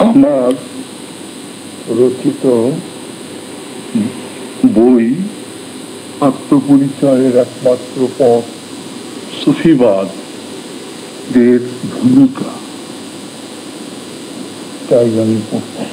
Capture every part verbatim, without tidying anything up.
আমার রচিত বই আত্মপরিচয়ের একমাত্র পথ সুফিবাদ এর ভূমিকা তাই আমি পড়ছি।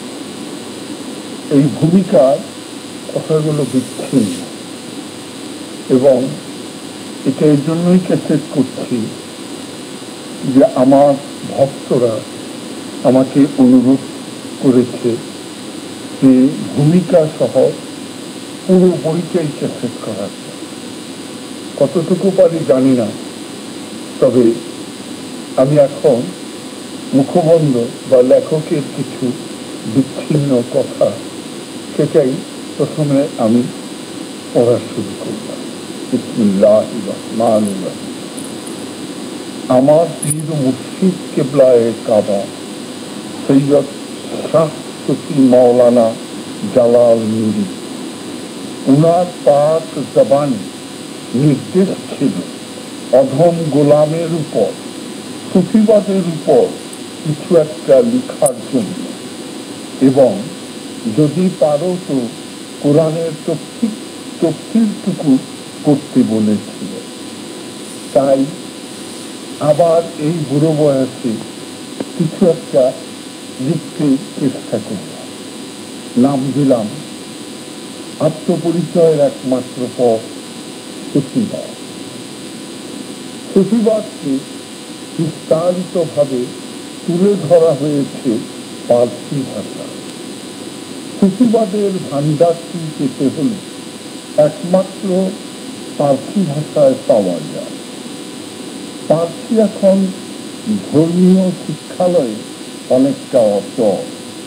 এই ভূমিকার কথাগুলো বিচ্ছিন্ন এবং এটা এর জন্যই ক্যাসেট করছি যে আমার ভক্তরা আমাকে অনুরোধ করেছে যে ভূমিকা সহ পুরো বইটাই ক্যাসেট করার। কতটুকু পারি জানি না, তবে আমি এখন মুখবন্ধ বা লেখকের কিছু বিচ্ছিন্ন কথা সেটাই প্রথমে আমি পড়া শুরু করলাম। বিসমিল্লাহির রহমানির রহিম। আমার পীর মুর্শিদ কেবলায়ে কাবা সৈয়দ শাহ সুফি মাওলানা জালাল নুরি, উনার পাক জবানে নির্দেশ ছিল অধম গোলামের উপর সুফিবাদের উপর কিছু একটা লেখার জন্য, এবং যদি পারো তো কোরআনের তফসিরটুকু করতে বলেছিল। তাই আবার এই বুড়ো বয়সে কিছু একটা লিখতে চেষ্টা করলাম। নাম দিলাম আত্মপরিচয়ের একমাত্র পথ সুফিবাদ। সুফিবাদকে বিস্তারিত ভাবে তুলে ধরা হয়েছে পার্সি ভাষা। সুফিবাদের ভান্ডারটি পেতে হলে একমাত্র পার্সি ভাষায় পাওয়া যায়। পার্সি এখন ধর্মীয় শিক্ষালয়ে অনেকটা অচল।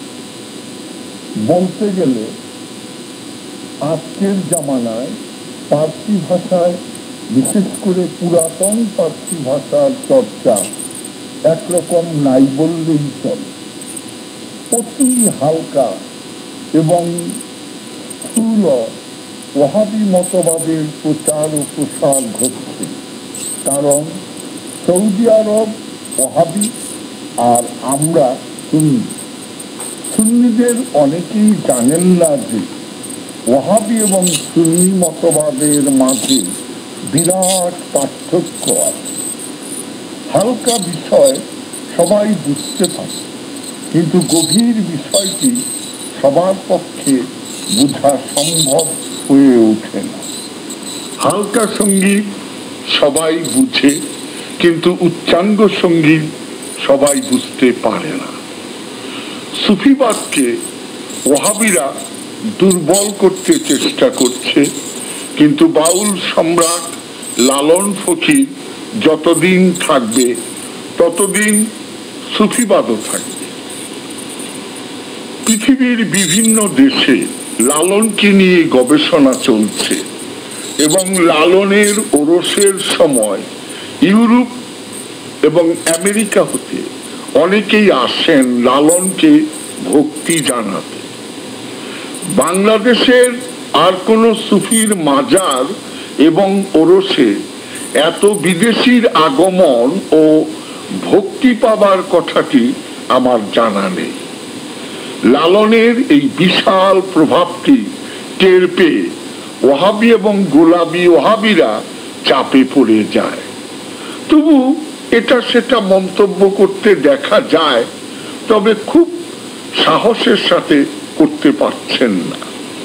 বলতে গেলে আজকের জামানায় পার্সি ভাষায়, বিশেষ করে পুরাতন পার্সি ভাষার চর্চা একরকম নাই বললেই চলে। অতি হালকা এবং স্থূল ওয়াহাবি মতবাদের প্রচার ও প্রসার ঘটছে, কারণ সৌদি আরব ওয়াহাবি আর আমরা সুন্নি। সুন্নিদের অনেকেই জানেন না যে ওয়াহাবি এবং সুন্নি মতবাদের মাঝে বিরাট পার্থক্য আছে। হালকা বিষয় সবাই বুঝতে পারে, কিন্তু গভীর বিষয়টি সবার পক্ষে বোঝা সম্ভব হয়ে ওঠে না। হালকা সঙ্গীত সবাই বুঝে, কিন্তু উচ্চাঙ্গ সঙ্গীত সবাই বুঝতে পারে না। সুফিবাদকে ওয়াহাবিরা দুর্বল করতে চেষ্টা করছে, কিন্তু বাউল সম্রাট লালন ফকির যতদিন থাকবে ততদিন সুফিবাদও থাকবে। পৃথিবীর বিভিন্ন দেশে লালনকে নিয়ে গবেষণা চলছে, এবং লালনের ওরসের সময় ইউরোপ এবং আমেরিকা হতে অনেকেই আসেন লালনকে ভক্তি জানাতে। বাংলাদেশের আর কোন সুফির মাজার এবং ওরসে এত বিদেশির আগমন ও ভক্তি পাবার কথাটি আমার জানা নেই। লালনের এই বিশাল প্রভাবটি টের পেয়ে ওয়াহাবি এবং গোলাবি ওয়াহাবিরা চাপে পড়ে যায়। তবু এটা সেটা মন্তব্য করতে দেখা যায়, তবে খুব সাহসের সাথে করতে পারছেন না।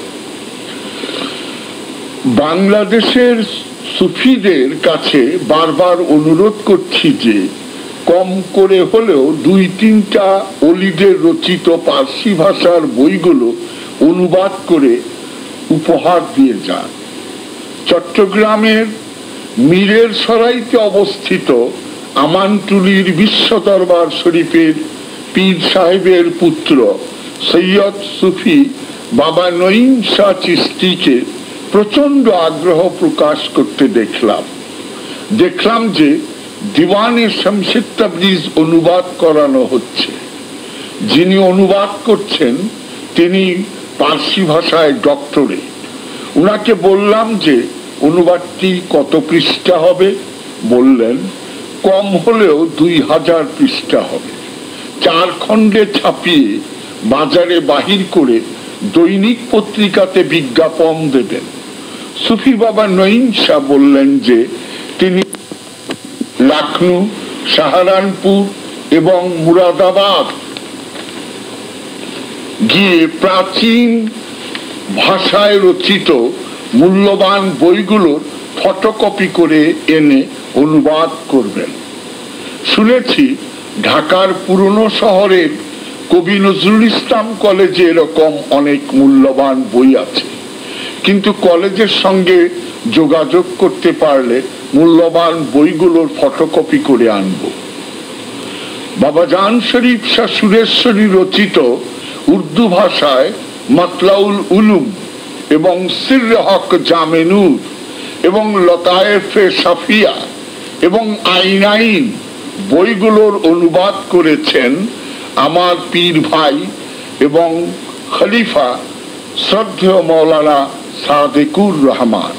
বাংলাদেশের সুফিদের কাছে বারবার অনুরোধ করছি যে কম করে হলেও দুই তিনটা অলিদের রচিত পার্সি ভাষার বইগুলো অনুবাদ করে উপহার দিয়ে যান। চট্টগ্রামের মীরের সরাইতে অবস্থিত আমানটুলির বিশ্ব দরবার শরীফের পীর সাহেবের পুত্র সৈয়দ সুফি বাবা নঈম শাহ চিশতিকে প্রচন্ড আগ্রহ প্রকাশ করতে দেখলাম দেখলাম যে দিওয়ানে শামসে তাবরিজ অনুবাদ করানো হচ্ছে। যিনি অনুবাদ করছেন তিনি পার্সি ভাষায় ডক্টরেট। উনাকে বললাম যে অনুবাদটি কত পৃষ্ঠা হবে, বললেন কম হলেও দুই হাজার পৃষ্ঠা হবে। চার খণ্ডে ছাপিয়ে বাজারে বাহির করে দৈনিক পত্রিকাতে বিজ্ঞাপন দেবেন। সুফি বাবা নঈম শাহ বললেন যে তিনি লখনউ, সাহারানপুর এবং মুরাদাবাদ গিয়ে প্রাচীন ভাষায় রচিত মূল্যবান বইগুলোর ফটোকপি করে এনে অনুবাদ করবেন। শুনেছি ঢাকার পুরনো শহরের কবি নজরুল ইসলাম কলেজে এরকম অনেক মূল্যবান বই আছে, কিন্তু কলেজের সঙ্গে যোগাযোগ করতে পারলে মূল্যবান বইগুলোর ফটোকপি করে আনব। বাবা জান শরীফ শাহ সুরেশ্বরী রচিত উর্দু ভাষায় মাতলাউল উলুম এবং সির হক জামে নূর এবং লতায়েফে সাফিয়া এবং আইন আইন বইগুলোর অনুবাদ করেছেন আমার পীর ভাই এবং খলিফা শ্রদ্ধেয় মৌলানা সাদেকুর রহমান।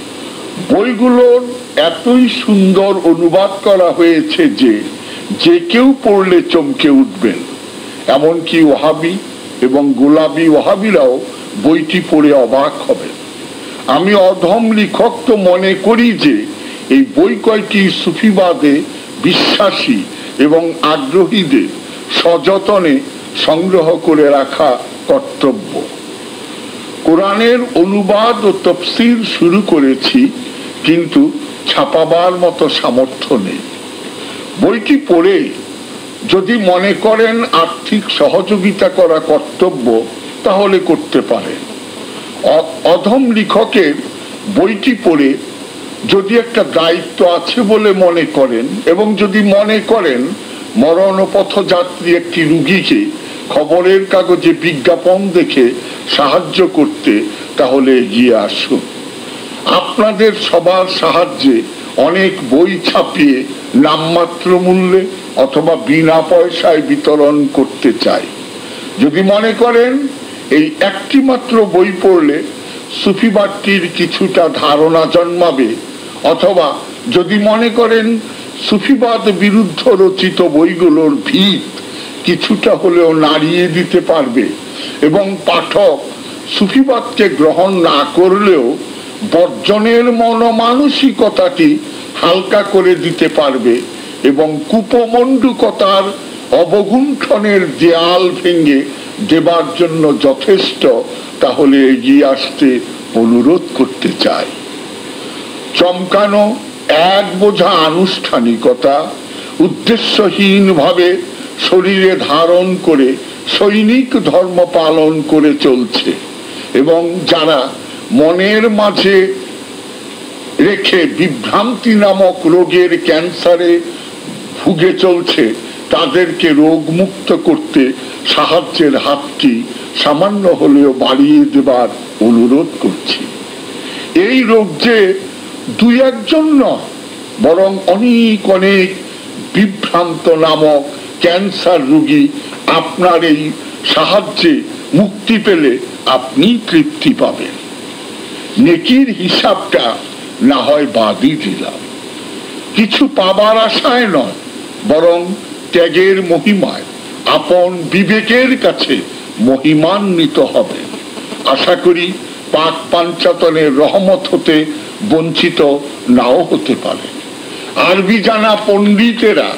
বইগুলোর এতই সুন্দর অনুবাদ করা হয়েছে যে যে কেউ পড়লে চমকে উঠবেন। এমনকি ওহাবি এবং গোলাবি ওহাবিরাও বইটি পড়ে অবাক হবেন। আমি অধম লেখক তো মনে করি যে এই বই কয়টি সুফিবাদে বিশ্বাসী এবং আগ্রহীদের সযতনে সংগ্রহ করে রাখা কর্তব্য। কোরআনের অনুবাদ ও তফসির শুরু করেছি, কিন্তু ছাপাবার মতো সামর্থ্য নেই। বইটি পড়ে যদি মনে করেন আর্থিক সহযোগিতা করা কর্তব্য, তাহলে করতে পারেন। অধম লেখকের বইটি পড়ে যদি একটা দায়িত্ব আছে বলে মনে করেন এবং যদি মনে করেন মরণপথযাত্রী একটি রুগীকে খবরের কাগজে বিজ্ঞাপন দেখে সাহায্য করতে, তাহলে এগিয়ে আসুন। আপনাদের সবার সাহায্যে অনেক বই ছাপিয়ে নামমাত্র মূল্যে অথবা বিনা পয়সায় বিতরণ করতে চাই। যদি মনে করেন এই একটি মাত্র বই পড়লে সুফিবাদটির কিছুটা ধারণা জন্মাবে, অথবা যদি মনে করেন সুফিবাদ বিরুদ্ধ রচিত বইগুলোর ভিত কিছুটা হলেও নাড়িয়ে দিতে পারবে এবং পাঠক সুফিবাদকে গ্রহণ না করলেও বর্জনের মনোমানসিকতাটি হালকা করে দিতে পারবে এবং কুপমণ্ডুকতার অবগুণ্ঠনের দেয়াল ভেঙে দেবার জন্য যথেষ্ট, তাহলে এগিয়ে আসতে অনুরোধ করতে চাই। চমকানো এক বোঝা আনুষ্ঠানিকতা উদ্দেশ্যহীন ভাবে শরীরে ধারণ করে সৈনিক ধর্ম পালন করে চলছে এবং যারা মনের মাঝে রেখে বিভ্রান্তি নামক রোগের ক্যান্সারে ভুগে চলছে, তাদেরকে রোগ মুক্ত করতে সাহায্যের হাতটি সামান্য হলেও বাড়িয়ে দেবার অনুরোধ করছি। এই রোগ যে দুই একজন নয়, বরং অনেক অনেক বিভ্রান্ত নামক ক্যান্সার রোগী আপনার এই সাহায্যে মুক্তি পেলে আপনি তৃপ্তি পাবেন। নেকির হিসাবটা না হয় বাদই দিলাম, কিছু পাবার আশায় নয়, বরং ত্যাগের মহিমায় আপন বিবেকের কাছে মহিমান্বিত হবে। আশা করি পাক পাঞ্চাতনের রহমত হতে বঞ্চিত নাও হতে পারে। আরবি জানা পণ্ডিতেরা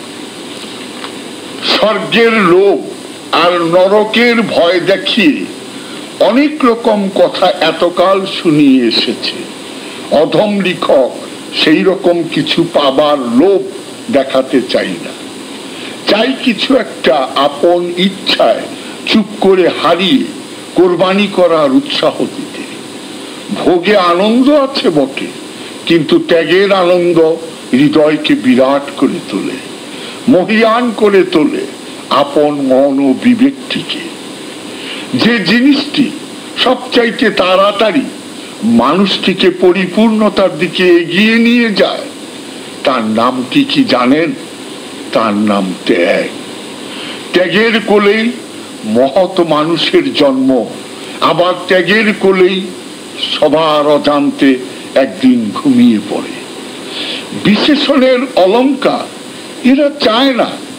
স্বর্গের লোভ আর নরকের ভয় দেখিয়ে অনেক রকম কথা এতকাল শুনিয়ে এসেছে। অধম লেখক সেই রকম কিছু পাবার লোভ দেখাতে চাই না, চাই কিছু একটা আপন ইচ্ছায় চুপ করে হারিয়ে কোরবানি করার উৎসাহ দিতে। ভোগে আনন্দ আছে বটে, কিন্তু ত্যাগের আনন্দ হৃদয়কে বিরাট করে তোলে, মহিয়ান করে তোলে আপন মন ও বিবেকটিকে। যে জিনিসটি সবচাইতে তাড়াতাড়ি মানুষটিকে পরিপূর্ণতার দিকে এগিয়ে নিয়ে যায়, তার নামটি কি জানেন? তার নাম ত্যাগ। ত্যাগের কোলেই মহৎ মানুষের জন্ম, আবার ত্যাগের কোলেই সবার অজান্তে একদিন ঘুমিয়ে পড়ে। বিশেষণের অলংকার এরা চায় না,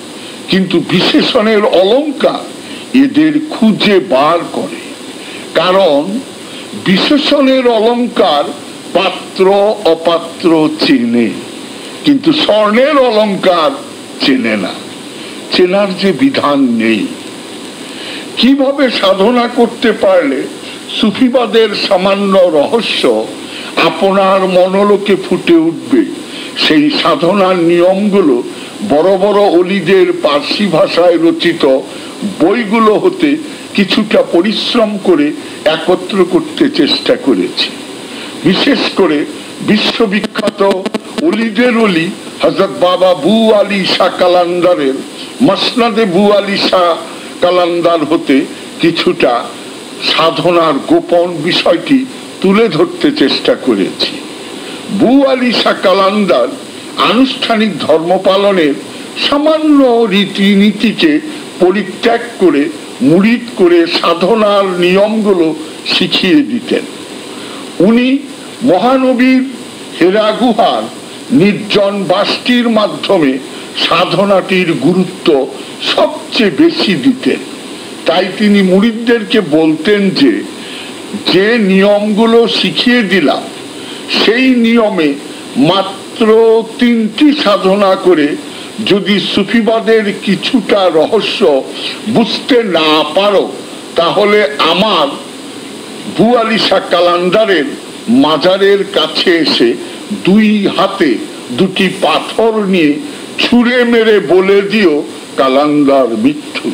কিন্তু বিশেষণের অলঙ্কার এদের খুঁজে বার করে। কারণ বিশেষণের অলঙ্কার পাত্র অপাত্র চেনে, কিন্তু স্বর্ণের অলঙ্কার চেনে না। চেনার যে বিধান নেই। কিভাবে সাধনা করতে পারলে সুফিবাদের সামান্য রহস্য আপনার মনোলোকে ফুটে উঠবে, সেই সাধনার নিয়মগুলো বড় বড় অলিদের পার্সি ভাষায় রচিত বইগুলো হতে কিছুটা পরিশ্রম করে একত্র করতে চেষ্টা করেছি। বিশেষ করে বিশ্ববিখ্যাত অলিদের অলি হযরত বাবা বু আলী শাহ কালান্দারের মসনদে বু আলী শাহ কালান্দার হতে কিছুটা সাধনার গোপন বিষয়টি তুলে ধরতে চেষ্টা করেছি। বু আলী শাহ কালান্দার আনুষ্ঠানিক ধর্ম পালনের সামান্য রীতিনীতিকে পরিত্যাগ করে মুরিদ করে সাধনার নিয়মগুলো শিখিয়ে দিতেন। উনি মহানবীর হেরা গুহার নির্জন বাসটির মাধ্যমে সাধনাটির গুরুত্ব সবচেয়ে বেশি দিতেন। তাই তিনি মুরিদদেরকে বলতেন যে যে নিয়মগুলো শিখিয়ে দিলাম সেই নিয়মে মাত্র তিনটি সাধনা করে যদি সুফিবাদের কিছুটা রহস্য বুঝতে না পারো, তাহলে আমার বু আলী শাহ কালান্দারের মাজারের কাছে এসে দুই হাতে দুটি পাথর নিয়ে ছুঁড়ে মেরে বলে দিও কালান্দার মিথ্যু।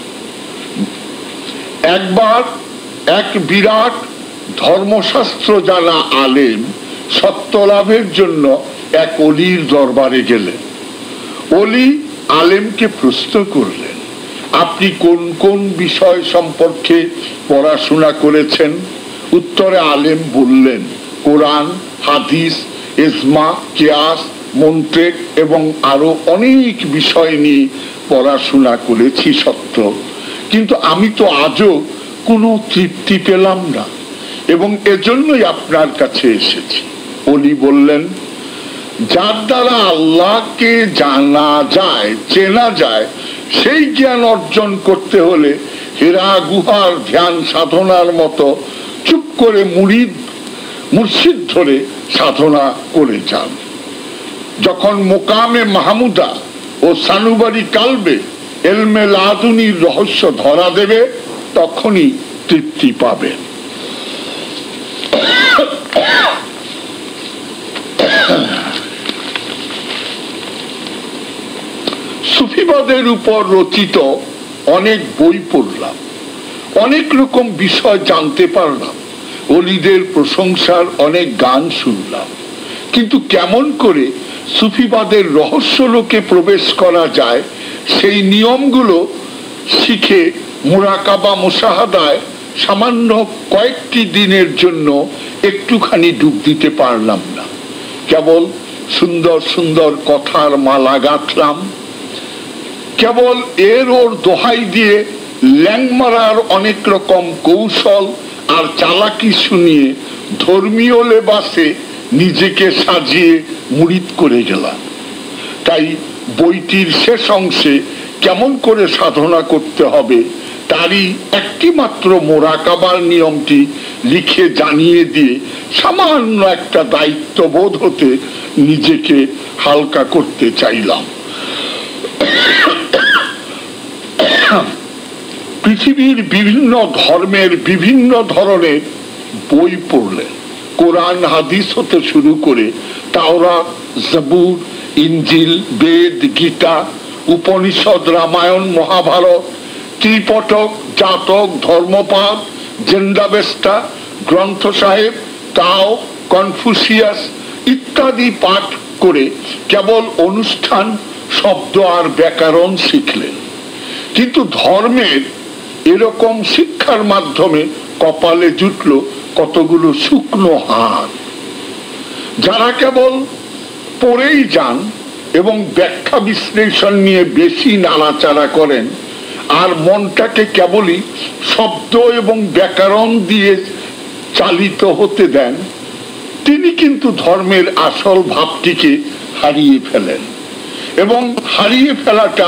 একবার এক বিরাট ধর্মশাস্ত্র জানা আলেম সত্য লাভের জন্য এক অলির দরবারে গেলেন। অলি আলেমকে প্রশ্ন করলেন, আপনি কোন কোন বিষয় সম্পর্কে পড়াশোনা করেছেন? উত্তরে আলেম বললেন, কোরআন, হাদিস, ইজমা, কিয়াস, মন্ত্রেক এবং আরো অনেক বিষয় নিয়ে পড়াশোনা করেছি সত্য, কিন্তু আমি তো আজও কোনো তৃপ্তি পেলাম না এবং এজন্যই আপনার কাছে এসেছি। অলি বললেন, যার দ্বারা আল্লাহকে জানা যায়, চেনা যায়, সেই জ্ঞান অর্জন করতে হলে হেরা গুহার ধ্যান সাধনার মতো চুপ করে মুরিদ মুর্শিদ ধরে সাধনা করে যান। যখন মোকামে মাহমুদা ও সানুবারি কালবে এলমে লাদুনির রহস্য ধরা দেবে, তখনই তৃপ্তি পাবে। সুফিবাদের উপর রচিত অনেক বই পড়লাম, অনেক রকম বিষয় জানতে পারলাম, অলিদের প্রশংসার অনেক গান শুনলাম, কিন্তু কেমন করে সুফিবাদের রহস্য লোকে প্রবেশ করা যায় সেই নিয়মগুলো শিখে মুরাকাবা মুশাহাদায় সামান্য কয়েকটি দিনের জন্য একটুখানি ডুব দিতে পারলাম না। কেবল সুন্দর সুন্দর কথার মালা গাঁথলাম, কেবল এর ওর দোহাই দিয়ে ল্যাংমারার অনেক রকম কৌশল আর চালাকি শুনিয়ে ধর্মীয় লেবাসে নিজেকে সাজিয়ে মুরিদ করে গেলাম। তাই বইটির শেষ অংশে কেমন করে সাধনা করতে হবে তারই একটি মাত্র মোরাকাবার নিয়মটি লিখে জানিয়ে দিয়ে সামান্য একটা দায়িত্ববোধ হতে নিজেকে হালকা করতে চাইলাম। পৃথিবীর বিভিন্ন ধর্মের বিভিন্ন ধরনের বই পড়লে কোরআন হাদিস হতে শুরু করে তাওরাত, জবুর, ইনজিল, বেদ, গীতা, উপনিষদ, রামায়ণ, মহাভারত, ত্রিপটক, জাতক, ধর্মপাদ, জেন্দাবেস্তা, গ্রন্থ সাহেব, তাও, কনফুসিয়াস ইত্যাদি পাঠ করে কেবল অনুষ্ঠান, শব্দ আর ব্যাকরণ শিখলেন। কিন্তু ধর্মের এরকম শিক্ষার মাধ্যমে কপালে জুটল কতগুলো শুকনো হাত। যারা কেবল পড়েই যান এবং ব্যাখ্যা বিশ্লেষণ নিয়ে বেশি নাড়াচাড়া করেন আর মনটাকে কেবলই শব্দ এবং ব্যাকরণ দিয়ে চালিত হতে দেন, তিনি কিন্তু ধর্মের আসল ভাবটিকে হারিয়ে ফেলেন। এবং হারিয়ে ফেলাটা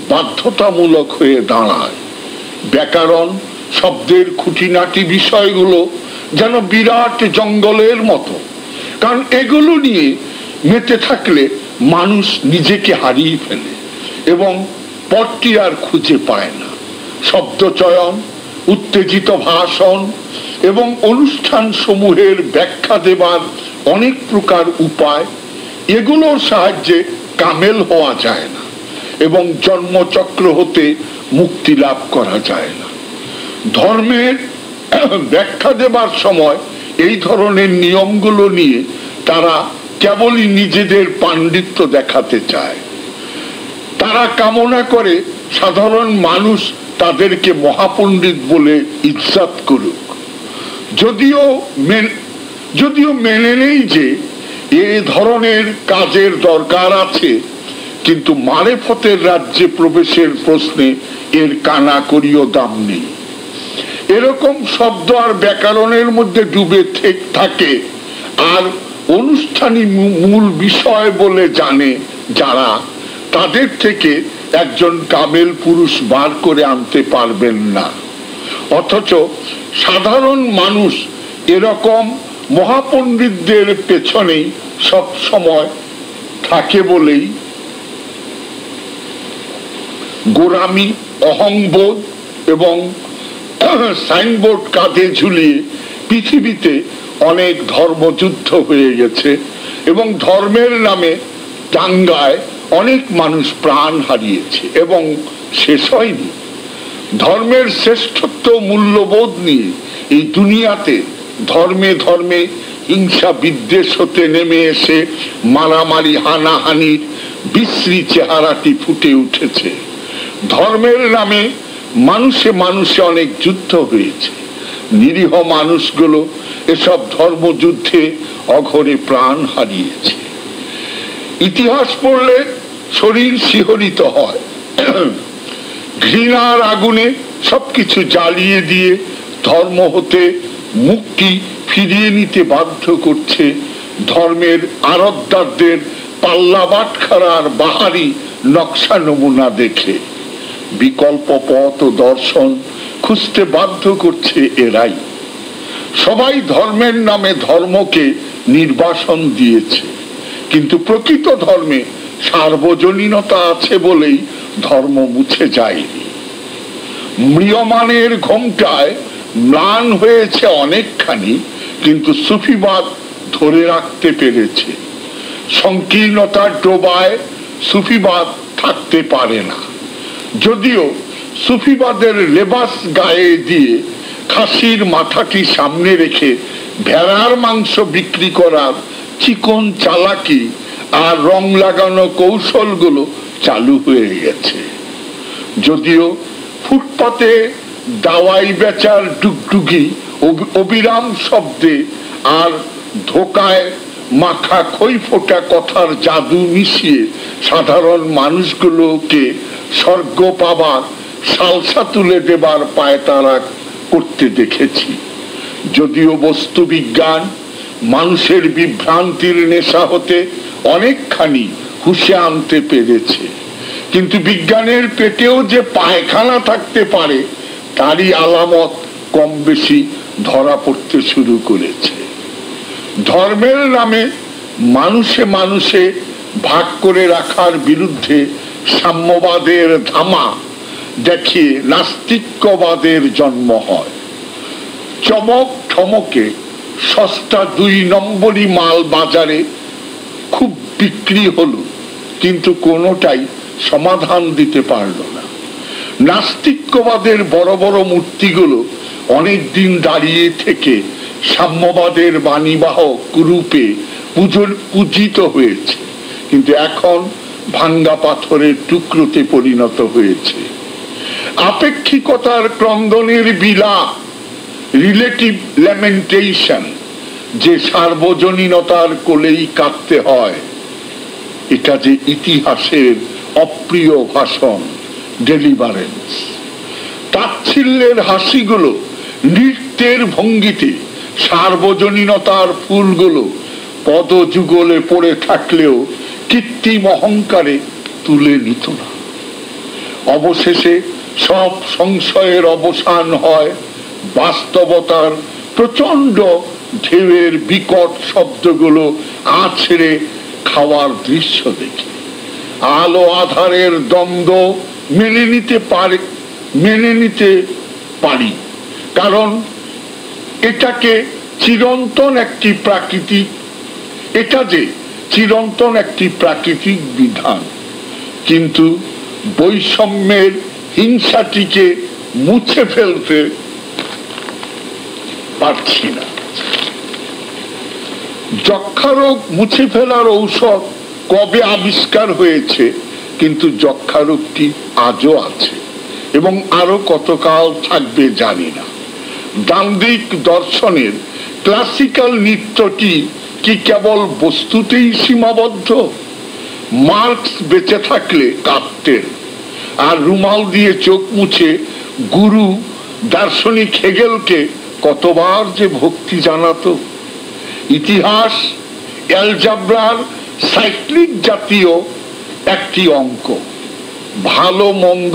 বাধ্যতামূলক হয়ে দাঁড়ায়। ব্যাকরণ শব্দের খুঁটিনাটি বিষয়গুলো যেন বিরাট জঙ্গলের মতো, কারণ এগুলো নিয়ে মেতে থাকলে মানুষ নিজেকে হারিয়ে ফেলে এবং পথটি আর খুঁজে পায় না। শব্দচয়ন, উত্তেজিত ভাষণ এবং অনুষ্ঠান সমূহের ব্যাখ্যা দেবার অনেক প্রকার উপায়, এগুলোর সাহায্যে কামেল হওয়া যায় না এবং জন্মচক্র হতে মুক্তি লাভ করা যায় না। ধর্মের ব্যাখ্যা দেবার সময় এই ধরনের নিয়মগুলো নিয়ে তারা কেবলই নিজেদের পাণ্ডিত্য দেখাতে চায়। তারা কামনা করে সাধারণ মানুষ তাদেরকে মহাপণ্ডিত বলে ইজ্জত করুক, যদিও যদিও মেনে নেই যে এ ধরনের কাজের দরকার আছে, কিন্তু মারেফতের রাজ্যে প্রবেশের প্রশ্নে এর কানাকড়িও দাম নেই। এরকম শব্দ আর ব্যাকরণের মধ্যে ডুবে থাকে আর অনুষ্ঠানী মূল বিষয় বলে জানে যারা, তাদের থেকে একজন কামেল পুরুষ বার করে আনতে পারবেন না। অথচ সাধারণ মানুষ এরকম মহাপণ্ডিতদের পেছনেই সব সময় থাকে বলেই গোরামি, অহংবোধ এবং সাইনবোর্ড কাঁধে ঝুলিয়ে পৃথিবীতে অনেক ধর্মযুদ্ধ হয়ে গেছে এবং ধর্মের নামে দাঙ্গায় অনেক মানুষ প্রাণ হারিয়েছে এবং শেষ হয়নি। ধর্মের শ্রেষ্ঠত্ব মূল্যবোধ নিয়ে এই দুনিয়াতে ধর্মে ধর্মে হিংসা বিদ্বেষ হতে নেমে এসে মারামারি, হানাহানির বিশ্রী চেহারাটি ফুটে উঠেছে। ধর্মের নামে মানুষে মানুষে অনেক যুদ্ধ হয়েছে। নিরীহ মানুষগুলো এসব ধর্মযুদ্ধে অঘরে প্রাণ হারিয়েছে। ইতিহাস পড়লে শরীর শিহরিত হয়। ঘৃণার আগুনে সবকিছু জ্বালিয়ে দিয়ে ধর্ম হতে মুক্তি ফিরিয়ে নিতে বাধ্য করছে ধর্মের আরবদারদের পাল্লা বাটখারার বাহারি নকশা নমুনা দেখে। বিকল্প পথ ও দর্শন খুঁজতে বাধ্য করছে এরাই। সবাই ধর্মের নামে ধর্মকে নির্বাসন দিয়েছে, কিন্তু প্রকৃত ধর্মে সার্বজনীনতা আছে বলেই ধর্ম মুছে যায়নি। ম্রিয়মানের ঘোমটায় ম্লান হয়েছে অনেকখানি, কিন্তু সুফিবাদ ধরে রাখতে পেরেছে। সংকীর্ণতার ডোবায় সুফিবাদ থাকতে পারে না। যদিও সুফিবাদের লেবাস গায়ে দিয়ে খাসির মাথাটি সামনে রেখে ভেড়ার মাংস বিক্রি করার চিকন চালাকি আর রং লাগানো কৌশলগুলো চালু হয়ে গেছে। যদিও ফুটপাতে দাওয়াই বেচার ডুগডুগি অবিরাম শব্দে আর ধোকায় মাখা খই ফোটা কথার জাদু মিশিয়ে সাধারণ মানুষগুলোকে স্বর্গ পাবার সালসা তুলে দেবার পায়তারা করতে দেখেছি। যদিও বস্তু বিজ্ঞান মানুষের বিভ্রান্তির নেশা হতে অনেকখানি হুঁশে আনতে পেরেছে, কিন্তু বিজ্ঞানের পেটেও যে পায়খানা থাকতে পারে তারই আলামত কম বেশি ধরা পড়তে শুরু করেছে। ধর্মের নামে মানুষে মানুষে ভাগ করে রাখার বিরুদ্ধে সাম্যবাদের ধামা দেখিয়ে নাস্তিক্যবাদের জন্ম হয়। চমক ঠমকে সস্তা দুই নম্বরই মাল বাজারে খুব বিক্রি হলো, কিন্তু কোনোটাই সমাধান দিতে পারল না। নাস্তিক্যবাদের বড় বড় মূর্তিগুলো অনেক দিন দাঁড়িয়ে থেকে সাম্যবাদের বাণীবাহক রূপে পূজিত হয়েছে, কিন্তু এখন ভাঙ্গা পাথরের টুকরোতে পরিণত হয়েছে। আপেক্ষিকতার ক্রন্দনের বিলাপ, রিলেটিভ ল্যামেন্টেশন, যে সার্বজনীনতার কোলেই কাঁদতে হয়, এটা যে ইতিহাসের অপ্রিয় ভাষণ, ডেলিভারেন্স। তাচ্ছিল্যের হাসিগুলো, নৃত্যের ভঙ্গিতে সার্বজনীনতার ফুলগুলো পদযুগলে পড়ে থাকলেও কৃত্রিম অহংকারে তুলে নিত না। অবশেষে সব সংশয়ের অবসান হয় বাস্তবতার প্রচন্ড ঢেউয়ের বিকট শব্দগুলো আছড়ে খাওয়ার দৃশ্য দেখে। আলো আধারের দ্বন্দ্ব মেনে নিতে পারে মেনে নিতে পারি, কারণ এটাকে চিরন্তন একটি প্রাকৃতিক এটা যে চিরন্তন একটি প্রাকৃতিক বিধান। কিন্তু বৈষম্যের হিংসাটিকে মুছে ফেলতে পারছি না। যক্ষারোগ মুছে ফেলার ঔষধ কবে আবিষ্কার হয়েছে, কিন্তু যক্ষারোগটি আজও আছে এবং আরো কতকাল থাকবে জানি না। দান্দিক দর্শনের ক্লাসিক্যাল নৃত্যটি কি কেবল বস্তুতেই সীমাবদ্ধ? মার্কস বেঁচে থাকলে কাঁদতেন, আর রুমাল দিয়ে চোখ মুছে গুরু দার্শনিক হেগেলকে কতবার যে ভক্তি জানাতো। ইতিহাস অ্যালজাব্রার সাইক্লিক জাতীয় একটি অঙ্ক। ভালো মন্দ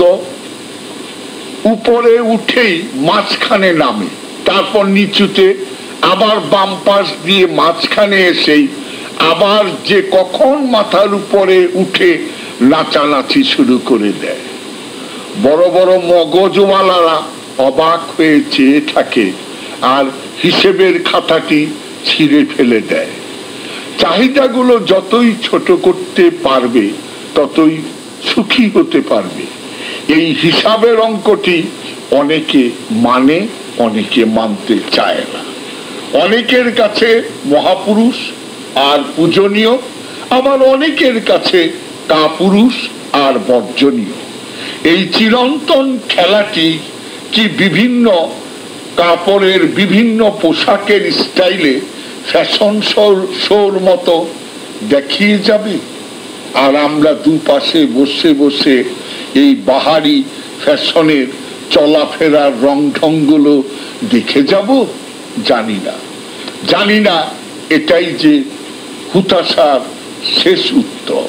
উপরে উঠেই মাঝখানে নামে, তারপর নিচুতে, আবার বাম পাশ দিয়ে মাঝখানে এসেই আবার যে কখন মাথার উপরে উঠে নাচানাচি শুরু করে দেয়। বড় বড় মগজওয়ালারা অবাক হয়ে চেয়ে থাকে আর হিসেবের খাতাটি ছিঁড়ে ফেলে দেয়। চাহিদাগুলো যতই ছোট করতে পারবে ততই সুখী হতে পারবে। এই হিসাবের অঙ্কটি অনেকে মানে, অনেকে মানতে চায় না। অনেকের কাছে মহাপুরুষ আর পূজনীয়, আবার অনেকের কাছে কাপুরুষ আর বর্জনীয়। এই চিরন্তন খেলাটি কি বিভিন্ন কাপড়ের বিভিন্ন পোশাকের স্টাইলে ফ্যাশন শোর মতো দেখিয়ে যাবে, আর আমরা দুপাশে বসে বসে এই বাহারি ফ্যাশনের চলাফেরার রং ঢংগুলো দেখে যাব? জানি না জানি না এটাই যে হুতাশার শেষ উত্তর।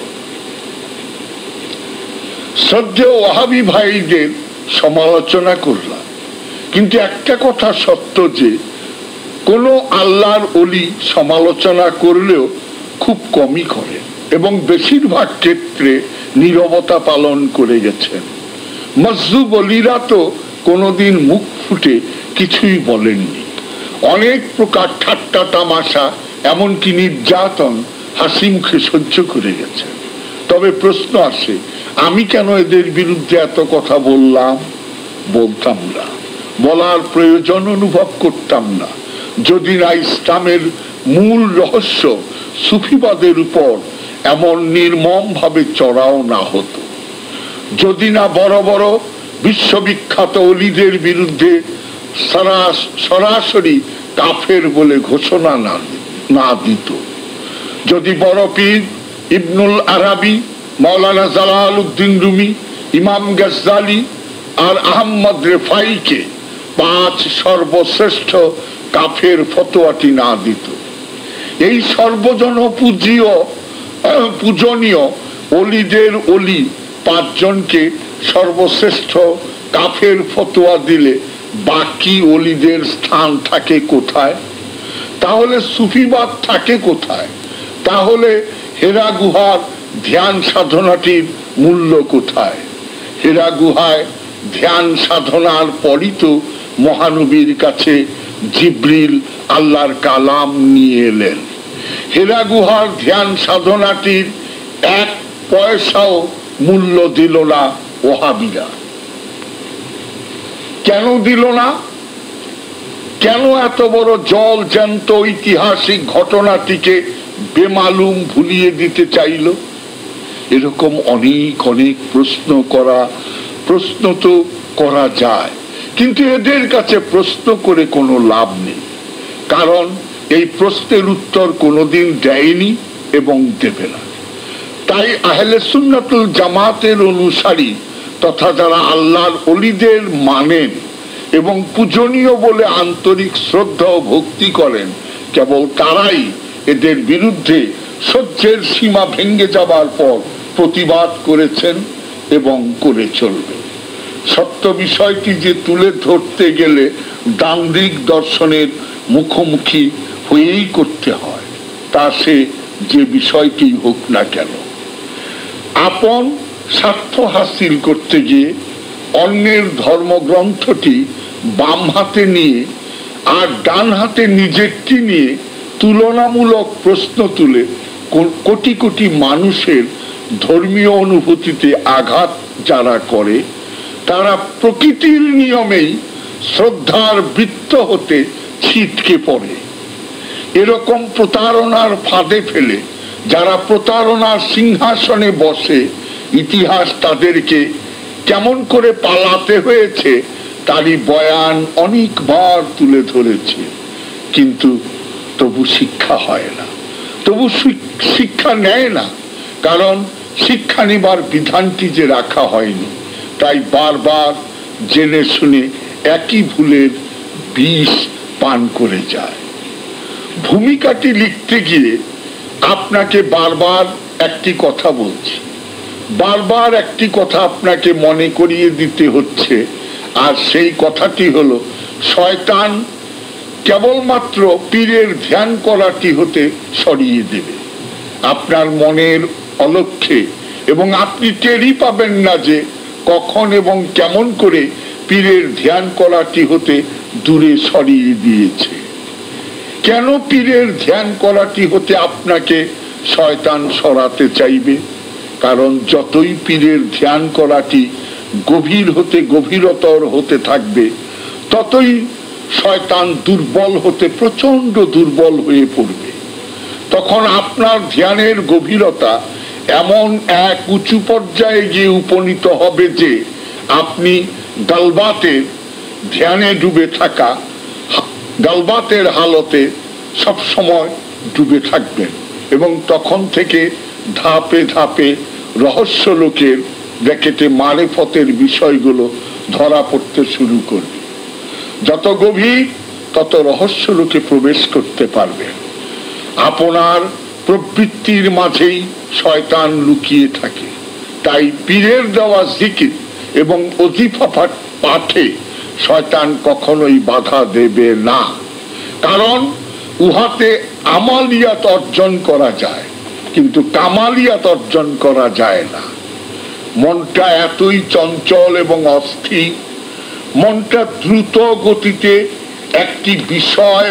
শ্রদ্ধেয় ওয়াহাবি ভাইদের সমালোচনা করলাম, কিন্তু একটা কথা সত্য যে কোন আল্লাহর ওলি সমালোচনা করলেও খুব কমই করে এবং বেশিরভাগ ক্ষেত্রে নীরবতা পালন করে গেছেন। মজজুব অলিরা তো কোনোদিন মুখ ফুটে কিছুই বলেননি। অনেক প্রকার ঠাট্টা তামাশা, এমনকি নির্যাতন হাসি মুখে সহ্য করে গেছেন। তবে প্রশ্ন আসে, আমি কেন এদের বিরুদ্ধে এত কথা বললাম? বলতাম না, বলার প্রয়োজন অনুভব করতাম না, যদি না ইসলামের মূল রহস্য সুফিবাদের উপর এমন নির্মম ভাবে চড়াও না হতো, যদি না বড় বড় বিশ্ববিখ্যাত অলিদের বিরুদ্ধে সরাসরি কাফের বলে ঘোষণা না দিত, যদি বড় পীর ইবনুল আরাবি, মাওলানা জালাল উদ্দিন রুমি, ইমাম গাজ্জালি আর আহমদ রেফাইকে পাঁচ সর্বশ্রেষ্ঠ কাফের ফতোয়াটি না দিত। এই সর্বজন পূজীয় পূজনীয় অলিদের অলি পাঁচজনকে সর্বশ্রেষ্ঠ কাফের ফতোয়া দিলে বাকি অলিদের স্থান থাকে কোথায়? তাহলে সুফিবাদ থাকে কোথায়? তাহলে হেরা গুহার ধ্যান সাধনাটির মূল্য কোথায়? হেরা গুহায় ধ্যান সাধনার পরই তো মহানবীর কাছে জিব্রিল আল্লাহর কালাম নিয়ে এলেন। হেরা গুহার ধ্যান সাধনাটির এক পয়সাও মূল্য দিল না ওহাবিরা। কেন দিল না? কেন এত বড় জল জ্যান্ত ঐতিহাসিক ঘটনাটিকে বেমালুম ভুলিয়ে দিতে চাইল? এরকম অনেক অনেক প্রশ্ন করা প্রশ্ন তো করা যায়, কিন্তু এদের কাছে প্রশ্ন করে কোনো লাভ নেই, কারণ এই প্রশ্নের উত্তর কোনোদিন দেয়নি এবং দেবে না। তাই আহলে সুন্নাতুল জামাতের অনুসারী তথা যারা আল্লাহর ওলিদের মানেন এবং পূজনীয় বলে আন্তরিক শ্রদ্ধা ও ভক্তি করেন, কেবল তারাই এদের বিরুদ্ধে সহ্যের সীমা ভেঙে যাবার পর প্রতিবাদ করেছেন এবং করে চলবে। সত্য বিষয়টি যে তুলে ধরতে গেলে দান্দিক দর্শনের মুখোমুখি হয়েই করতে হয়, তা সে যে বিষয়টি হোক না কেন। আপন স্বার্থ হাসিল করতে গিয়ে অন্যের ধর্মগ্রন্থটি বাম হাতে নিয়ে আর ডান হাতে নিজেরটি নিয়ে তুলনামূলক প্রশ্ন তুলে কোটি কোটি মানুষের ধর্মীয় অনুভূতিতে আঘাত যারা করে, তারা প্রকৃতির নিয়মেই শ্রদ্ধার বৃত্ত হতে ছিটকে পড়ে। এরকম প্রতারণার ফাঁদে ফেলে যারা প্রতারণার সিংহাসনে বসে, ইতিহাস তাদেরকে কেমন করে পালাতে হয়েছে তারই বয়ান অনেকবার তুলে ধরেছে, কিন্তু তবু শিক্ষা হয় না, তবু শিক্ষা নেয় না, কারণ শিক্ষা নিবার বিধানটি যে রাখা হয়নি। তাই বারবার জেনে শুনে একই ভুলের বিষ পান করে যায়। ভূমিকাটি লিখতে গিয়ে আপনাকে বারবার একটি কথা বলছি, বারবার একটি কথা আপনাকে মনে করিয়ে দিতে হচ্ছে, আর সেই কথাটি হলো শয়তান কেবলমাত্র পীরের ধ্যান করাটি হতে সরিয়ে দেবে আপনার মনের অলক্ষ্যে, এবং আপনি টেরই পাবেন না যে কখন এবং কেমন করে পীরের ধ্যান করাটি হতে দূরে সরিয়ে দিয়েছে। কেন পীরের ধ্যান করাটি হতে আপনাকে শয়তান সরাতে চাইবে? কারণ যতই পীরের ধ্যান করাটি গভীর হতে গভীরতর হতে থাকবে, ততই শয়তান দুর্বল হতে প্রচন্ড দুর্বল হয়ে পড়বে। তখন আপনার ধ্যানের গভীরতা এমন এক উঁচু পর্যায়ে গিয়ে উপনীত হবে যে আপনি গালবাতের ধ্যানে ডুবে থাকা গালবাতের হালতে সব সময় ডুবে থাকবেন, এবং তখন থেকে ধাপে ধাপে রহস্য লোকের ব্র্যাকেটে মারেফতের বিষয়গুলো ধরা পড়তে শুরু করবে। যত গভীর তত রহস্য লোকে প্রবেশ করতে পারবে। আপনার প্রবৃত্তির মাঝেই শয়তান লুকিয়ে থাকে। তাই পীরের দেওয়া জিকির এবং ওজিফা পাঠে শয়তান কখনোই বাধা দেবে না, কারণ উহাতে আমালিয়াত অর্জন করা যায়, কিন্তু কামালিয়াত অর্জন করা যায় না। মনটা এতই চঞ্চল এবং অস্থির, মনটা দ্রুত গতিতে একটি বিষয়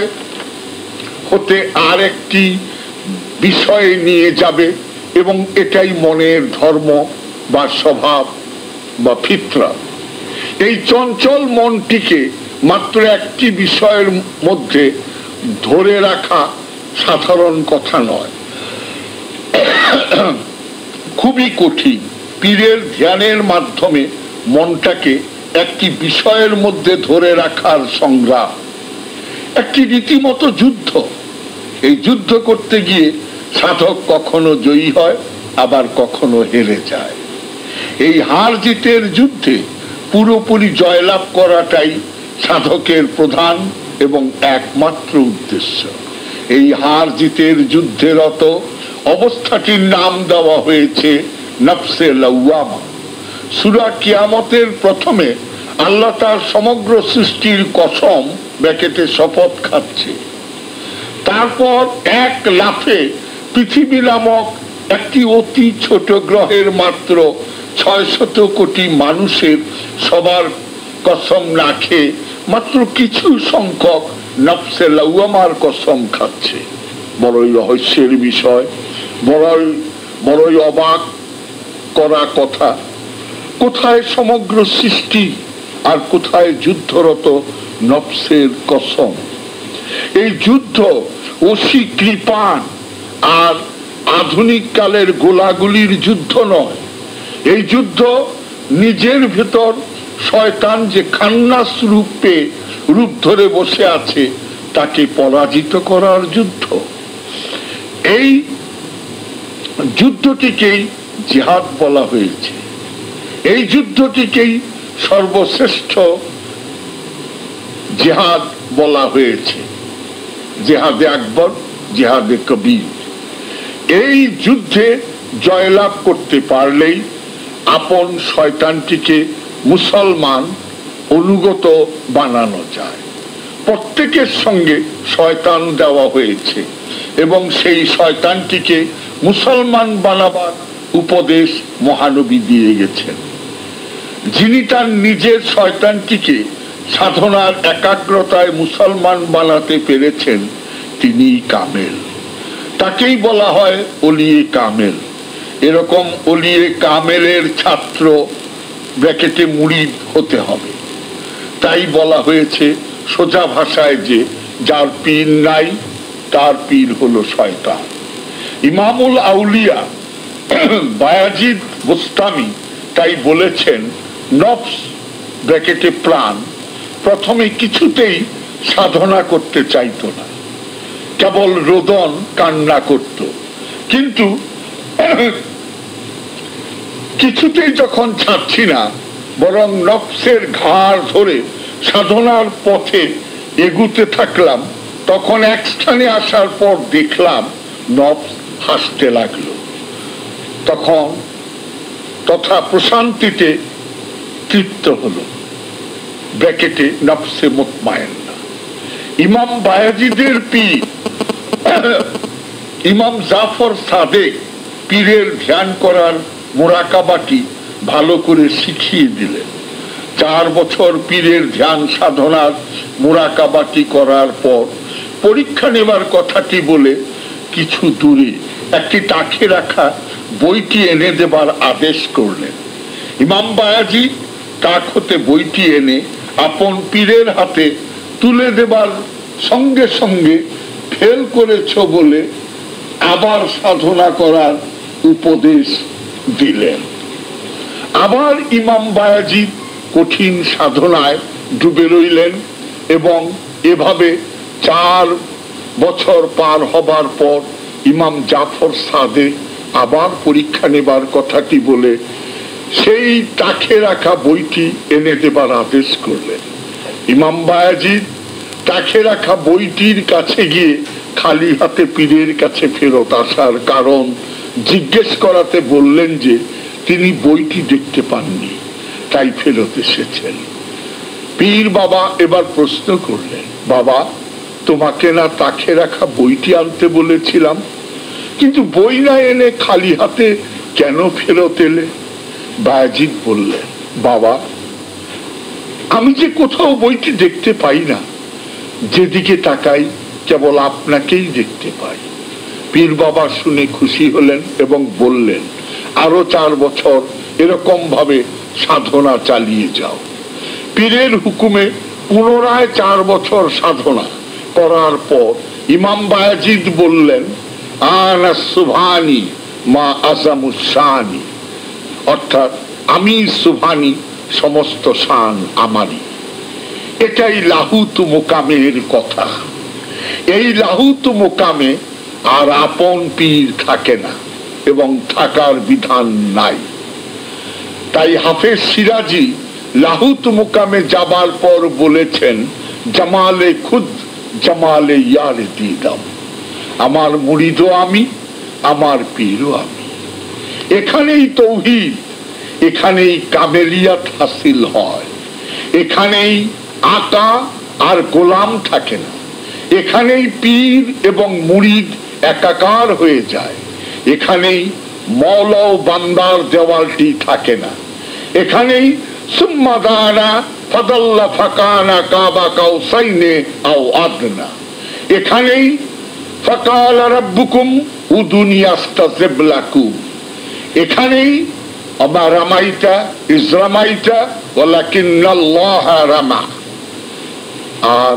হতে আর একটি বিষয়ে নিয়ে যাবে, এবং এটাই মনের ধর্ম বা স্বভাব বা ফিতরা। এই চঞ্চল মনটিকে মাত্র একটি বিষয়ের মধ্যে ধরে রাখা সাধারণ কথা নয়, খুবই কঠিন। পীরের ধ্যানের মাধ্যমে মনটাকে একটি বিষয়ের মধ্যে ধরে রাখার সংগ্রাম একটি রীতিমতো যুদ্ধ। এই যুদ্ধ করতে গিয়ে সাধক কখনো জয়ী হয়, আবার কখনো হেরে যায়। এই হার জিতের যুদ্ধে পুরোপুরি জয়লাভ করাটাই সাধকের প্রধান এবং একমাত্র উদ্দেশ্য। এই হার জিতের যুদ্ধেরত অবস্থাটির নাম দেওয়া হয়েছে নফসে লাওয়ামা। সূরা কিয়ামতের প্রথমে আল্লাহ তার সমগ্র সৃষ্টির কসম ব্র্যাকেটে শপথ খাচ্ছে, তারপর এক লাফে পৃথিবী নামক একটি অতি ছোট গ্রহের মাত্র ছয় শত কোটি মানুষের সবার কসম না খেয়ে মাত্র কিছু সংখ্যক নফসে লাওয়ামার কসম খাচ্ছে। বড়ই রহস্যের বিষয়, বড়ই বড়ই অবাক করা কথা। কোথায় সমগ্র সৃষ্টি আর কোথায় যুদ্ধরত নফসের কসম? এই যুদ্ধ অসি কৃপাণ আর আধুনিক কালের গোলাগুলির যুদ্ধ নয়। এই যুদ্ধ নিজের ভেতর শয়তান যে খান্নাস রূপে রূপ ধরে বসে আছে তাকে পরাজিত করার যুদ্ধ। এই যুদ্ধটিকেই জিহাদ বলা হয়েছে। এই যুদ্ধটিকেই সর্বশ্রেষ্ঠ জিহাদ বলা হয়েছে, জিহাদে আকবর, জিহাদে কবির। এই যুদ্ধে জয়লাভ করতে পারলেই আপন শয়তানটিকে মুসলমান অনুগত বানানো যায়। প্রত্যেকের সঙ্গে শয়তান দেওয়া হয়েছে এবং সেই শয়তানটিকে মুসলমান বানাবার উপদেশ মহানবী দিয়ে গেছেন। যিনি তার নিজের শয়তানটিকে সাধনার একাগ্রতায় মুসলমান বানাতে পেরেছেন তিনি কামেল, তাকেই বলা হয় ওলিয়ে কামেল। এরকম ওলিয়ে কামেলের ছাত্র ব্র্যাকেটে মুরিদ হতে হবে। তাই বলা হয়েছে সোজা ভাষায় যে যার পীর নাই তার পীর হলো শয়তান। ইমামুল আউলিয়া বায়াজিদ বোস্তামি তাই বলেছেন নফস ব্র্যাকেটে প্রাণ প্রথমে কিছুতেই সাধনা করতে চাইতো না, কেবল রোদন কান্না করত, কিন্তু কিছুতেই যখন ছাড়ছি না বরং নফসের ঘাড় ধরে সাধনার পথে এগুতে থাকলাম, তখন এক স্থানে আসার পর দেখলাম নফস হাসতে লাগলো। তখন তথা প্রশান্তিতে তৃপ্ত হলো, ব্র্যাকেটে নফসে মুতমাইন্না। ইমাম বায়াজিদের পীর ইমাম জাফর সাদেক পীরের ধ্যান করার মুরাকাবাটি ভালো করে শিখিয়ে দিলেন। চার বছর পীরের ধ্যান সাধনার মুরাকাবাটি করার পর পরীক্ষা নেবার কথাটি বলে কিছু দূরে একটি তাকে রাখা বইটি এনে দেবার আদেশ করলেন। ইমাম বায়াজি তাক হতে বইটি এনে আপন পীরের হাতে তুলে দেবার সঙ্গে সঙ্গে ফেল করেছ বলে আবার সাধনা করার উপদেশ দিলেন। আবার ইমাম বায়াজি কঠিন সাধনায় ডুবে রইলেন এবং এভাবে চার বছর পার হবার পর ইমাম জাফর সাদেক আবার পরীক্ষা নেবার কথাটি বলে সেই তাকে রাখা বইটি এনে দেবার আদেশ করলেন। ইমাম বায়াজিদ তাকে রাখা বইটির কাছে গিয়ে খালি হাতে পীরের কাছে ফেরত আসার কারণ জিজ্ঞেস করাতে বললেন যে তিনি বইটি দেখতে পাননি, তাই ফেরত এসেছেন। পীর বাবা এবার প্রশ্ন করলেন, বাবা তোমাকে না তাকে রাখা বইটি আনতে বলেছিলাম, কিন্তু বই না এনে খালি হাতে কেন ফেরত এলে? বায়াজিদ বললেন, বাবা আমি যে কোথাও বইটি দেখতে পাই না, যেদিকে তাকাই কেবল আপনাকেই দেখতে পাই। পীর বাবা শুনে খুশি হলেন এবং বললেন, আরো চার বছর এরকম ভাবে সাধনা চালিয়ে যাও। পীরের হুকুমে পুনরায় চার বছর সাধনা করার পর ইমাম বায়াজিদ বললেন, আনা সুবহানি মা আযামুশ-শানি, অর্থাৎ আমি সুবহানি, সমস্ত শান আমারই। এটাই লাহুত মোকামের কথা। এই লাহুত মোকামে আর আপন পীর থাকে না এবং থাকার বিধান নাই। তাই হাফেজ সিরাজি লাহুত মোকামে যাবার পর বলেছেন, জামালে খুদ জামালে ইয়ার দিদাম, আমার মুরিদও আমি, আমার পীরও আমি। এখানেই তৌহিদ, এখানেই কামেলিয়াত হাসিল হয়, এখানেই আকা আর গোলাম থাকে না, এখানেই পীর এবং মুরিদ একাকার হয়ে যায়, এখানেই মওলা ও বান্দার দেওয়ালটি থাকে না, এখানেই সুম্মা দানা ফাদাল্লা ফাকানা কাবা কাউসাইনে আও আদনা, এখানেই ফাকালা রাব্বুকুম উদুনি আস্তাজিব লাকুম, এখানেই আমা রামাইতা ইজরামাইতা ওয়ালাকিন্নাল্লাহ রামা। আর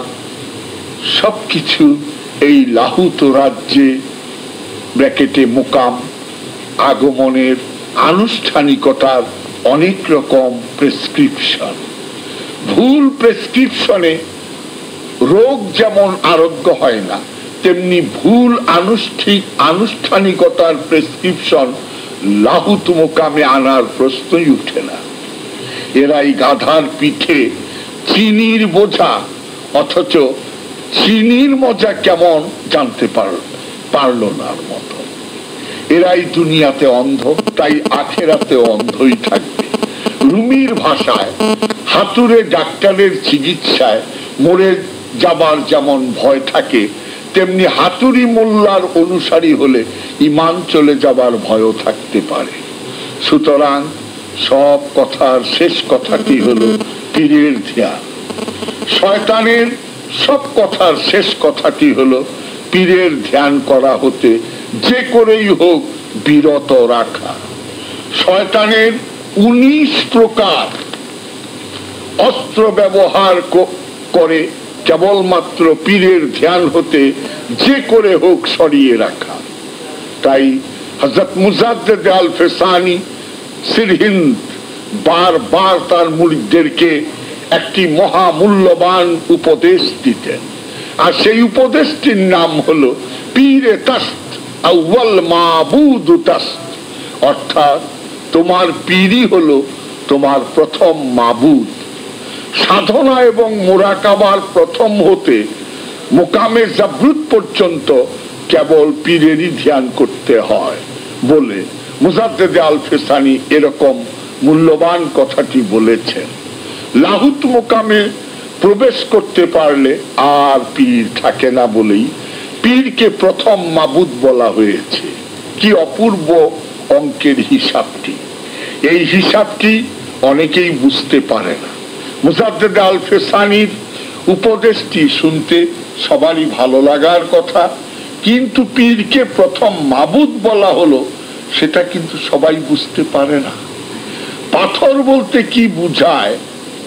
সবকিছু এই লাহুত রাজ্যে ব্র্যাকেটে মুকাম আগমনের আনুষ্ঠানিকতার অনেক রকম প্রেসক্রিপশন। ভুল প্রেসক্রিপশনে রোগ যেমন আরোগ্য হয় না, তেমনি ভুল আনুষ্ঠানিক আনুষ্ঠানিকতার প্রেসক্রিপশন লাহুত মোকামে আনার প্রশ্নই উঠে না। এরাই গাধার পিঠে চিনির বোঝা, অথচ চিনির মজা কেমন জানতে পারল পারল না মতো। এরাই দুনিয়াতে অন্ধ, তাই আখেরাতে অন্ধই থাকবে। রুমির ভাষায় হাতুড়ে ডাক্তারের চিকিৎসায় মরে যাবার যেমন ভয় থাকে, তেমনি হাতুড়ি মোল্লার অনুসারী হলে ঈমান চলে যাবার ভয়ও থাকতে পারে। সুতরাং সব কথার শেষ কথাটি হলো পীরের ধ্যান। শয়তানের সব কথার শেষ কথাটি হলো পীরের ধ্যান করা হতে যে করেই হোক বিরত রাখা। শয়তানের উনিশ প্রকার অস্ত্র ব্যবহার করে কেবলমাত্র পীরের ধ্যান হতে যে করে হোক সরিয়ে রাখা। তাই হযরত মুজাদ্দেদ আল ফেসানি সিরহিন্দ বারবার তার মুরিদদেরকে একটি মহামূল্যবান উপদেশ দিতেন, আর সেই উপদেশটির নাম হলো পীরে তাস্ত আউয়াল মাবুদ তাস্ত, অর্থাৎ তোমার পীরই হলো তোমার প্রথম মাবুদ। সাধনা এবং মুরাকাবার প্রথম হতে মুকামে জাবরুত পর্যন্ত কেবল পীরেরই ধ্যান করতে হয় বলে মুজাদ্দেদ আল ফেসানি এরকম মূল্যবান কথাটি বলেছেন। লাহুত মুকামে প্রবেশ করতে পারলে আর পীর থাকে না বলেই পীরকে প্রথম মাবুদ বলা হয়েছে। কি অপূর্ব অঙ্কের হিসাবটি! এই হিসাবটি অনেকেই বুঝতে পারে না। মুজাদ্দেদ আল ফেসানির উপদেশটি শুনতে সবারই ভালো লাগার কথা, কিন্তু পীরকে প্রথম মাবুদ বলা হলো সেটা কিন্তু সবাই বুঝতে পারে না। পাথর বলতে কি বুঝায়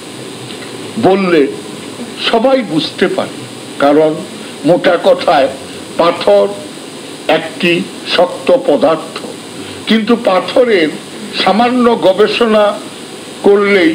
বললে সবাই বুঝতে পারে, কারণ মোটা কথায় পাথর একটি শক্ত পদার্থ, কিন্তু পাথরের সামান্য গবেষণা করলেই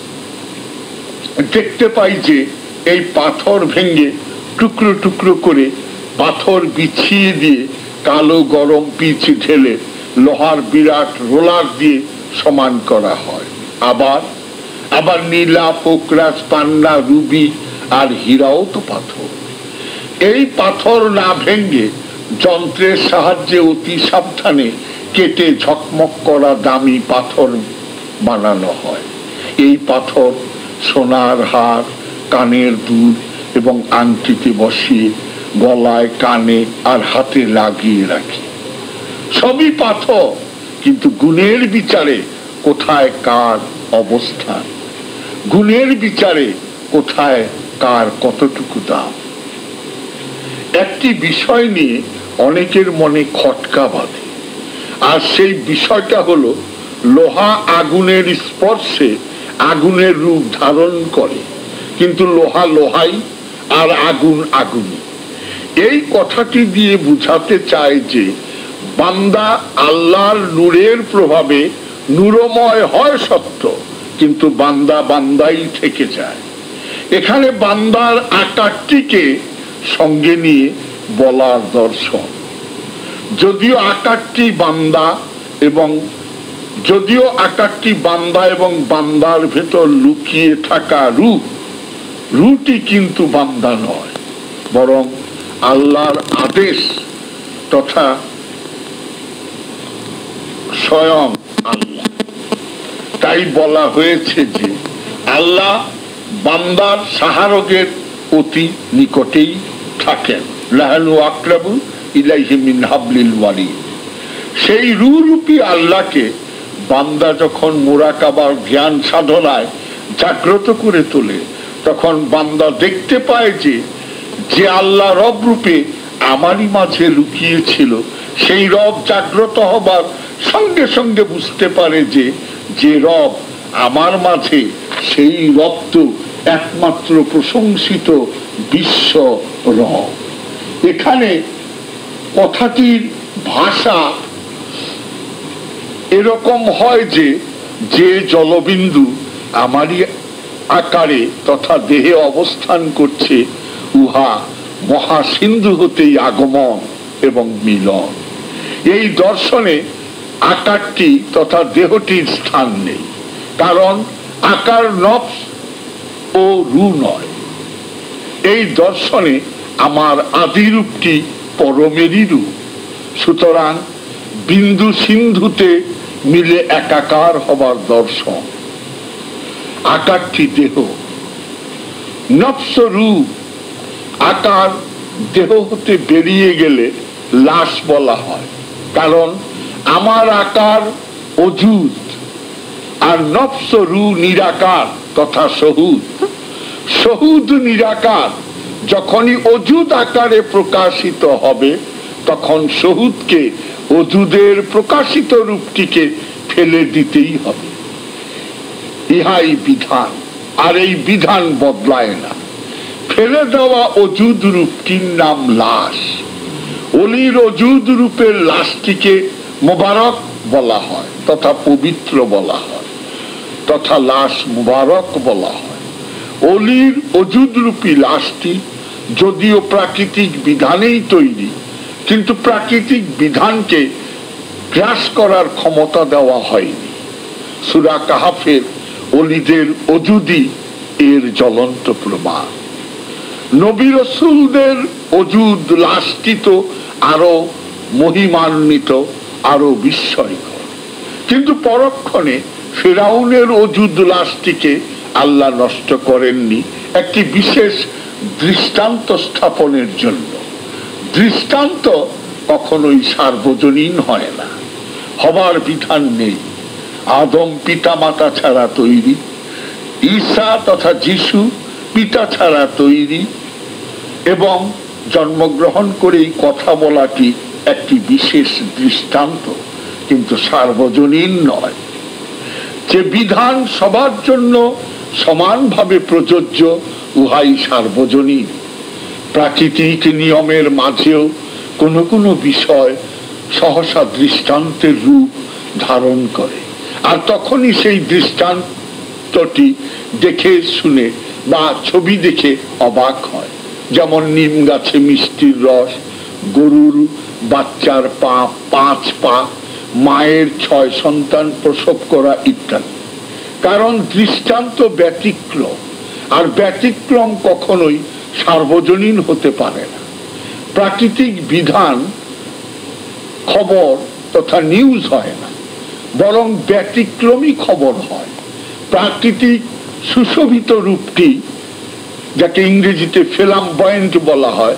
দেখতে পাই যে এই পাথর ভেঙে টুকরো টুকরো করে পাথর বিছিয়ে দিয়ে কালো গরম পিচ ঢেলে লোহার বিরাট রোলার দিয়ে সমান করা হয়। আবার আবার নীলা, পোকরাজ, পান্না, রুবি আর হীরাও তো পাথর। এই পাথর না ভেঙে যন্ত্রের সাহায্যে অতি সাবধানে কেটে ঝকমক করা দামি পাথর বানানো হয়। এই পাথর সোনার হার, কানের দুল এবং আংটিতে বসিয়ে গলায়, কানে আর হাতে লাগিয়ে রাখি। সবই পাথর, কিন্তু গুণের বিচারে কোথায় কার অবস্থান, গুণের বিচারে কোথায় কার কতটুকু দাম। একটি বিষয় নিয়ে অনেকের মনে খটকা বাঁধে, আর সেই বিষয়টা হলো লোহা আগুনের স্পর্শে আগুনের রূপ ধারণ করে, কিন্তু লোহা লোহাই আর আগুন আগুনই। এই কথাটি দিয়ে বুঝাতে চায় যে বান্দা আল্লাহর নূরের প্রভাবে নূরময় হয় সত্য, কিন্তু বান্দা বান্দাই থেকে যায়। এখানে বান্দার আকারটিকে সঙ্গে নিয়ে বলার দর্শন। যদিও আকারটি বান্দা এবং যদিও আকারটি বান্দা এবং বান্দার ভেতর লুকিয়ে থাকা রূপ, রূপটি কিন্তু বান্দা নয়, বরং আল্লাহর আদেশ তথা স্বয়ং আল্লাহ। তাই বলা হয়েছে যে আল্লাহ বান্দার সাহারগের অতি নিকটেই থাকেন। লাহানু আকরাবু ইলাইহি মিন হাবলিল ওয়ারিদ। সেই রূপী আল্লাহকে বান্দা যখন মুরাকাবার ধ্যান সাধনায় জাগ্রত করে তোলে, তখন বান্দা দেখতে পায় যে যে আল্লাহ রব রূপে আমারই মাঝে লুকিয়েছিল, সেই রব জাগ্রত হবার সঙ্গে সঙ্গে বুঝতে পারে যে যে রব আমার মাঝে, সেই রব তো একমাত্র প্রশংসিত বিশ্ব রব। এখানে কথাটির ভাষা এরকম হয় যে যে জলবিন্দু আমারই আকারে তথা দেহে অবস্থান করছে, উহা মহাসিন্ধু হতেই আগমন এবং মিলন। এই দর্শনে আকারটি তথা দেহটির স্থান নেই, কারণ আকার নফস ও রূ নয়। এই দর্শনে আমার আদিরূপটি পরমেরই রূপ। সুতরাং বিন্দু সিন্ধুতে মিলে একাকার হবার দর্শন। আকারটি দেহ, নফস রূপ। আকার দেহ হতে বেরিয়ে গেলে লাশ বলা হয়, কারণ আমার আকার অজুদ আর নফস রূপ নিরাকার তথা শহুদ। শহুদ নিরাকার যখনই অজুদ আকারে প্রকাশিত হবে, তখন শহুদকে অজুদের প্রকাশিত রূপটিকে ফেলে দিতেই হবে। ইহাই বিধান, আর এই বিধান বদলায় না। ফেলে দেওয়া অজুদ রূপটির নাম লাশ। অলির অজুদ রূপের লাশটিকে মুবারক বলা হয় তথা পবিত্র বলা হয়, তথা লাশ মুবারক বলা হয়। অলির অজুদ রূপী লাশটি যদিও প্রাকৃতিক বিধানেই তৈরি, কিন্তু প্রাকৃতিক বিধানকে গ্রাস করার ক্ষমতা দেওয়া হয়নি। সূরা কাহাফের অলিদের অজুদি এর জ্বলন্ত প্রমাণ। নবী রাসূলদের অজুদ লাশটি তো আরো মহিমান্বিত, আরো বিস্ময়কর। কিন্তু পরক্ষণে ফিরাউনের অজুদ লাশটিকে আল্লাহ নষ্ট করেননি একটি বিশেষ দৃষ্টান্ত স্থাপনের জন্য। দৃষ্টান্ত কখনোই সার্বজনীন হয় না, হবার বিধান নেই। আদম পিতা মাতা ছাড়া তৈরি, ঈসা তথা যিশু পিতা ছাড়া তৈরি, এবং জন্মগ্রহণ করেই কথা বলাটি একটি বিশেষ দৃষ্টান্ত, কিন্তু সার্বজনীন নয়। যে বিধান সবার জন্য সমানভাবে প্রযোজ্য, উহাই সার্বজনীন। প্রাকৃতিক নিয়মের মাঝেও কোনো কোনো বিষয় সহসা দৃষ্টান্তের রূপ ধারণ করে, আর তখনই সেই দৃষ্টান্তটি দেখে শুনে বা ছবি দেখে অবাক হয়। যেমন নিম গাছে মিষ্টির রস, গরুর বাচ্চার পা পাঁচ পা, মায়ের ছয় সন্তান প্রসব করা ইত্যাদি। কারণ দৃষ্টান্ত ব্যতিক্রম, আর ব্যতিক্রম কখনোই সার্বজনীন হতে পারে না। প্রাকৃতিক বিধান খবর তথা নিউজ হয় না, বরং ব্যতিক্রমী খবর হয়। প্রাকৃতিক সুশোভিত রূপটি, যাকে ইংরেজিতে ফ্ল্যামবয়েন্ট বলা হয়,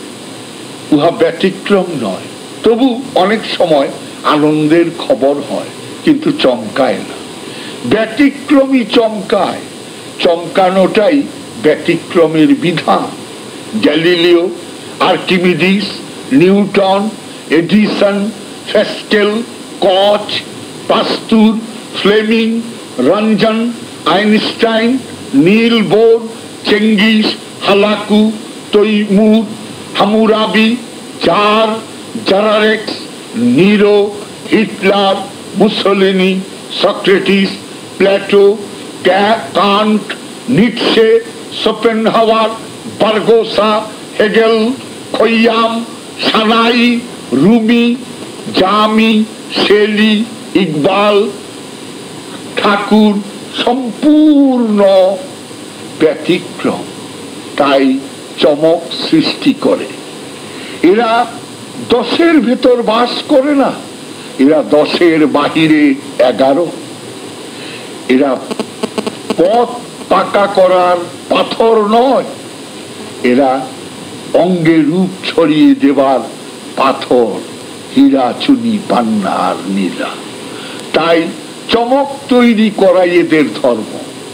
উহা ব্যতিক্রম নয়। তবু অনেক সময় আনন্দের খবর হয়, কিন্তু চমকায় না। ব্যতিক্রমী চমকায়, চমকানোটাই ব্যতিক্রমের বিধান। গ্যালিলিও, আর্কিমিডিস, নিউটন, এডিসন, ফেস্কেল, কচ, পাস্তুর, ফ্লেমিং, রঞ্জন, Einstein, Niels Bohr, Genghis, Hulagu, Timur, Hammurabi, চার, জারারেক্স, Nero, Hitler, Mussolini, Socrates, Plato, Kant, Nietzsche, Schopenhauer, বার্গোসা, Hegel, Khayyam, Sanai, Rumi, Jami, Shelley, Iqbal, Thakur সম্পূর্ণ ব্যতিক্রম, তাই চমক সৃষ্টি করে। এরা দশের ভেতর বাস করে না, এরা দশের বাহিরে এগারো। এরা পথ পাকা করার পাথর নয়, এরা অঙ্গে রূপ ছড়িয়ে দেবার পাথর, হীরা, চুনি, পান্না আর নীলা। তাই চমক তৈরি করাই এদের ধর্ম।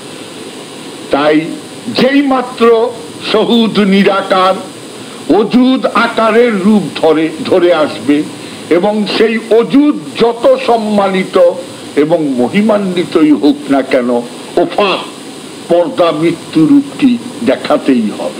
তাই যেই মাত্র শহুদ নিরাকার অজুদ আকারের রূপ ধরে ধরে আসবে, এবং সেই অজুদ যত সম্মানিত এবং মহিমান্বিতই হোক না কেন, ওফাত পর্দা মৃত্যু রূপটি দেখাতেই হবে।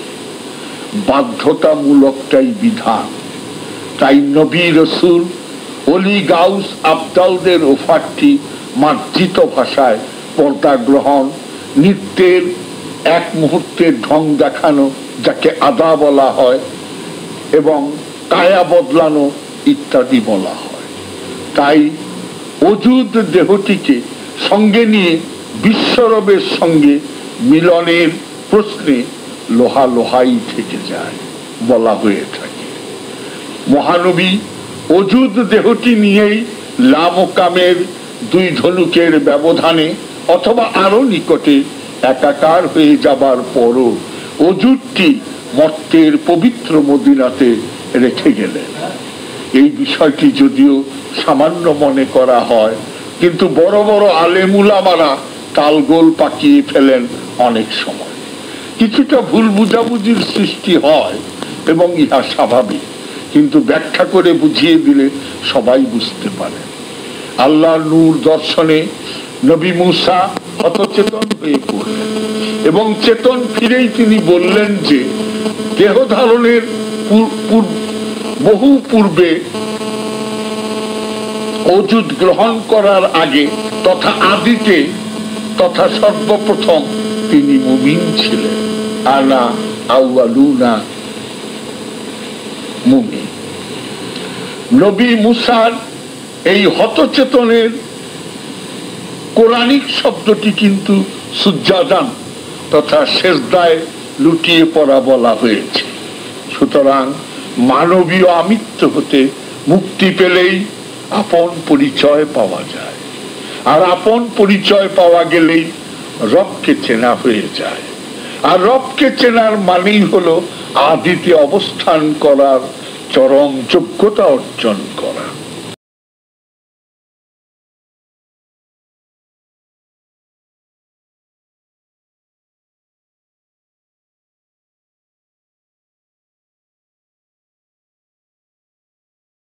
বাধ্যতামূলকটাই বিধান। তাই নবী রাসূল, অলি, গাউস, আবদালদের ওফাতটি মার্জিত ভাষায় পর্দা গ্রহণ, নৃত্যের এক মুহূর্তের ঢং দেখানো, যাকে আদা বলা হয়, এবং কায়া বদলানো ইত্যাদি বলা হয়। তাই অজুদ দেহটিকে সঙ্গে নিয়ে বিশ্বরবের সঙ্গে মিলনের প্রশ্নে লোহা লোহাই থেকে যায় বলা হয়ে থাকে। মহানবী অজুদ দেহটি নিয়েই লামকামের দুই ধনুকের ব্যবধানে অথবা আরো নিকটে একাকার হয়ে যাবার পরও অজুদটি মর্তের পবিত্র মদিনাতে রেখে গেলেন। এই বিষয়টি যদিও সামান্য মনে করা হয়, কিন্তু বড় বড় আলেম উলামারা তালগোল পাকিয়ে ফেলেন অনেক সময়। কিছুটা ভুল বুঝাবুঝির সৃষ্টি হয় এবং ইহা স্বাভাবিক, কিন্তু ব্যাখ্যা করে বুঝিয়ে দিলে সবাই বুঝতে পারে। আল্লাহর নূর দর্শনে নবী মুসা হতচেতন হয়ে পড়লেন এবং চেতন ফিরেই তিনি বললেন যে দেহ ধারণের বহু পূর্বে অজুদ গ্রহণ করার আগে তথা আদিতে তথা সর্বপ্রথম তিনি মুমিন ছিলেন। আনা আউয়ালুনা মুমিন। নবী মুসার এই হতচেতনের কোরআনিক শব্দটি কিন্তু সুজ্জাদান তথা সেজদায় লুটিয়ে পড়া বলা হয়েছে। সুতরাং মানবীয় আমিত্ব হতে মুক্তি পেলেই আপন পরিচয় পাওয়া যায়, আর আপন পরিচয় পাওয়া গেলেই রবকে চেনা হয়ে যায়। আর রবকে চেনার মানেই হলো আদিতে অবস্থান করার চরম যোগ্যতা অর্জন করা।